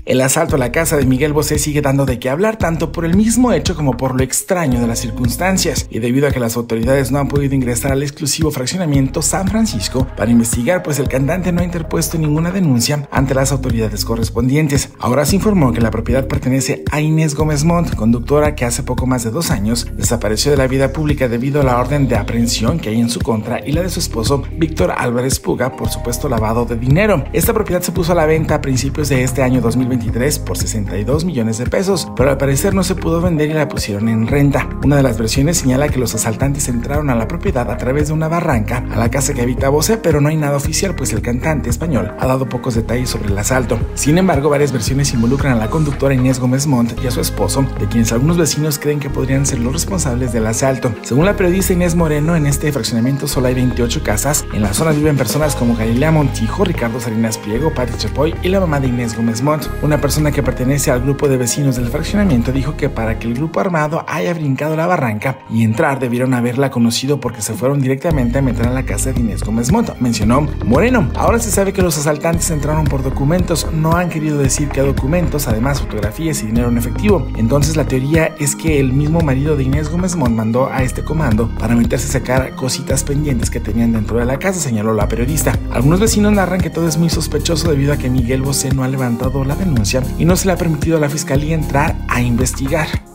El asalto a la casa de Miguel Bosé sigue dando de qué hablar, tanto por el mismo hecho como por lo extraño de las circunstancias, y debido a que las autoridades no han podido ingresar al exclusivo fraccionamiento San Francisco para investigar, pues el cantante no ha interpuesto ninguna denuncia ante las autoridades correspondientes. Ahora se informó que la propiedad pertenece a Inés Gómez Montt, conductora que hace poco más de 2 años desapareció de la vida pública debido a la orden de aprehensión que hay en su contra y la de su esposo Víctor Álvarez Puga por supuesto lavado de dinero. Esta propiedad se puso a la venta a principios de este año 2023 por 62 millones de pesos, pero al parecer no se pudo vender y la pusieron en renta. Una de las versiones señala que los asaltantes entraron a la propiedad a través de una barranca a la casa que habita Bosé, pero no hay nada oficial, pues el cantante español ha dado pocos detalles sobre el asalto. Sin embargo, varias versiones involucran a la conductora Inés Gómez Montt y a su esposo, de quienes algunos vecinos creen que podrían ser los responsables del asalto. Según la periodista Inés Moreno, en este fraccionamiento solo hay 28 casas. En la zona viven personas como Galilea Montijo, Ricardo Salinas Pliego, Pati Chapoy y la mamá de Inés Gómez Montt. Una persona que pertenece al grupo de vecinos del fraccionamiento dijo que para que el grupo armado haya brincado la barranca y entrar debieron haberla conocido porque se fueron directamente a meter a la casa de Inés Gómez Montt, mencionó Moreno. Ahora se sabe que los asaltantes entraron por documentos, no han querido decir qué documentos, además fotografías y dinero en efectivo. Entonces la teoría es que el mismo marido de Inés Gómez Montt mandó a este comando para meterse a sacar cositas pendientes que tenían dentro de la casa, señaló la periodista. Algunos vecinos narran que todo es muy sospechoso debido a que Miguel Bosé no ha levantado la denuncia y no se le ha permitido a la fiscalía entrar a investigar.